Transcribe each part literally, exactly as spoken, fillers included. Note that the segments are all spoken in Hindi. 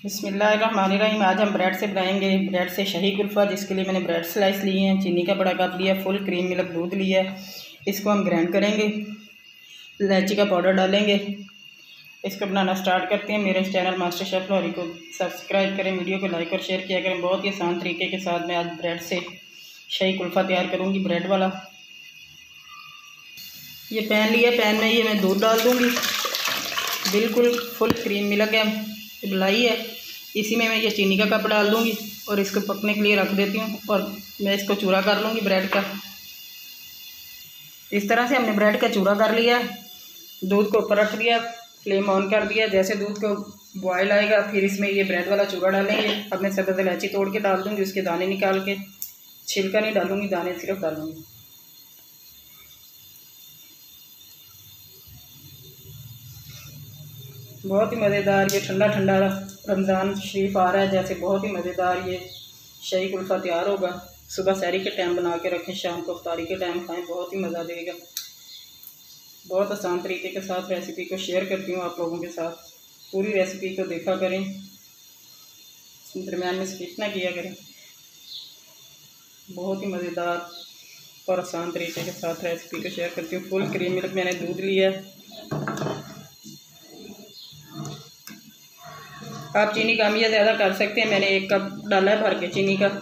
बिस्मिल्लाहिर्रहमानिर्रहीम। आज हम ब्रेड से बनाएंगे ब्रेड से शाही कुल्फ़ा, जिसके लिए मैंने ब्रेड स्लाइस लिए हैं, चीनी का बड़ा कप लिया, फुल क्रीम मिल्क दूध लिया है। इसको हम ग्राइंड करेंगे, इलायची का पाउडर डालेंगे। इसको बनाना स्टार्ट करते हैं। मेरे चैनल मास्टर शेफ़ लाहौरी को सब्सक्राइब करें, वीडियो को लाइक और शेयर किया करें। बहुत ही आसान तरीके के साथ मैं आज ब्रेड से शाही कुल्फ़ा तैयार करूँगी, ब्रेड वाला। ये पैन लिया, पैन में ये मैं दूध डाल दूँगी, बिल्कुल फुल क्रीम मिल्क है, मलाई है। इसी में मैं ये चीनी का कप डाल दूँगी और इसको पकने के लिए रख देती हूँ और मैं इसको चूरा कर लूँगी ब्रेड का। इस तरह से हमने ब्रेड का चूरा कर लिया। दूध को ऊपर रख दिया, फ्लेम ऑन कर दिया। जैसे दूध को बॉयल आएगा फिर इसमें ये ब्रेड वाला चूरा डालेंगे। अब मैं सब्ज़ इलायची तोड़ के डाल दूँगी, उसके दाने निकाल के, छिलका नहीं डालूँगी, दाने सिर्फ डालूँगी। बहुत ही मज़ेदार ये ठंडा ठंडा रमज़ान शरीफ आ रहा है, जैसे बहुत ही मज़ेदार ये शाही कुल्फ़ा तैयार होगा। सुबह सहरी के टाइम बना के रखें, शाम को इफ्तारी के टाइम खाएं, बहुत ही मज़ा देगा। बहुत आसान तरीके के साथ रेसिपी को शेयर करती हूँ आप लोगों के साथ। पूरी रेसिपी को देखा करें, दरम्यान में स्किप ना किया करें। बहुत ही मज़ेदार और आसान तरीके के साथ रेसिपी को शेयर करती हूँ। फुल क्रीम मिल्क मैंने दूध लिया है। आप चीनी कम या ज़्यादा कर सकते हैं। मैंने एक कप डाला है भर के चीनी का,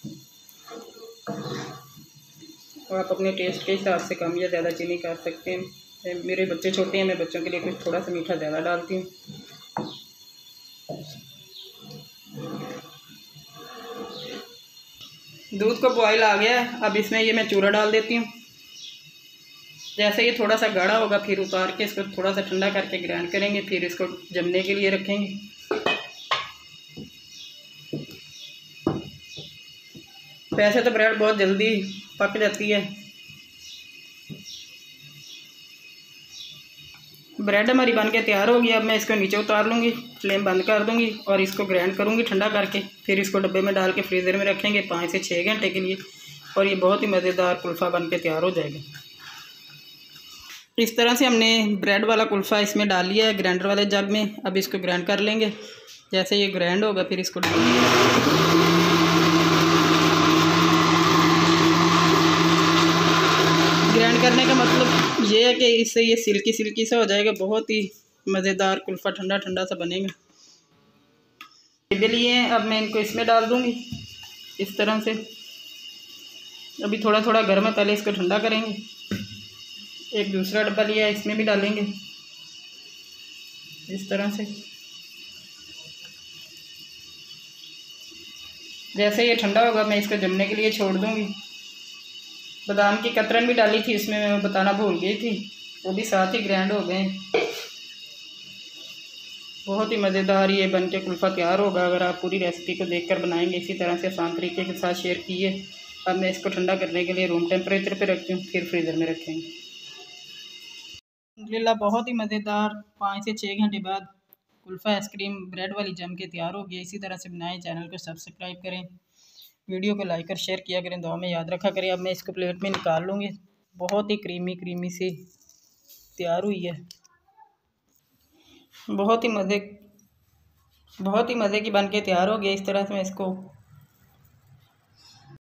और आप अपने टेस्ट के हिसाब से कम या ज़्यादा चीनी कर सकते हैं। मेरे बच्चे छोटे हैं, मैं बच्चों के लिए कुछ थोड़ा सा मीठा ज़्यादा डालती हूँ। दूध को बॉयल आ गया है, अब इसमें ये मैं चूरा डाल देती हूँ। जैसे ये थोड़ा सा गाढ़ा होगा फिर उतार के इसको थोड़ा सा ठंडा करके ग्राइंड करेंगे, फिर इसको जमने के लिए रखेंगे। वैसे तो ब्रेड बहुत जल्दी पक जाती है। ब्रेड हमारी बन के तैयार होगी। अब मैं इसको नीचे उतार लूँगी, फ्लेम बंद कर दूँगी और इसको ग्राइंड करूँगी ठंडा करके। फिर इसको डब्बे में डाल के फ्रीज़र में रखेंगे पाँच से छः घंटे के लिए, और ये बहुत ही मज़ेदार कुल्फ़ा बन के तैयार हो जाएगा। इस तरह से हमने ब्रेड वाला कुल्फ़ा इसमें डाल लिया है ग्राइंडर वाले जग में। अब इसको ग्राइंड कर लेंगे। जैसे ये ग्राइंड होगा फिर इसको ग्राइंड करने का मतलब ये है कि इससे ये सिल्की सिल्की सा हो जाएगा। बहुत ही मज़ेदार कुल्फ़ा ठंडा ठंडा सा बनेगा। डिब्बे लिए हैं, अब मैं इनको इसमें डाल दूँगी इस तरह से। अभी थोड़ा थोड़ा गर्म है, पहले इसको ठंडा करेंगे। एक दूसरा डब्बा लिया है, इसमें भी डालेंगे इस तरह से। जैसे ये ठंडा होगा मैं इसको जमने के लिए छोड़ दूँगी। बादाम की कतरन भी डाली थी इसमें, मैं बताना भूल गई थी, वो भी साथ ही ग्राइंड हो गए। बहुत ही मज़ेदार ये बन के कुल्फ़ा तैयार होगा अगर आप पूरी रेसिपी को देखकर बनाएंगे इसी तरह से आसान तरीके के साथ शेयर किए। अब मैं इसको ठंडा करने के लिए रूम टेम्परेचर पे रखती हूँ, फिर फ्रीज़र में रखेंगे। अल्हम्दुलिल्लाह बहुत ही मज़ेदार पाँच से छः घंटे बाद कुल्फ़ा आइसक्रीम ब्रेड वाली जम के तैयार हो गई। इसी तरह से बनाएं। चैनल को सब्सक्राइब करें, वीडियो को लाइक और शेयर किया करें, दुआ में याद रखा करें। अब मैं इसको प्लेट में निकाल लूँगी। बहुत ही क्रीमी क्रीमी सी तैयार हुई है। बहुत ही मज़े बहुत ही मज़े की बन के तैयार हो गया। इस तरह से मैं इसको